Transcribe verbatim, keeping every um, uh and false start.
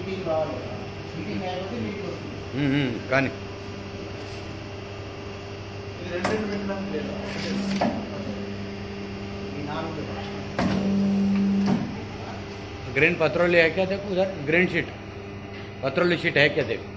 meeting రావాలి కదా, meeting అయిపోతే మీటింగ్ వస్తుంది కానీ ఇది రెండు రెండు పెట్టడానికి లేదు ఈ నాలుగు ग्रीन पत्रोली है क्या देखो उधर ग्रीन शीट पत्रोली शीट है क्या देखो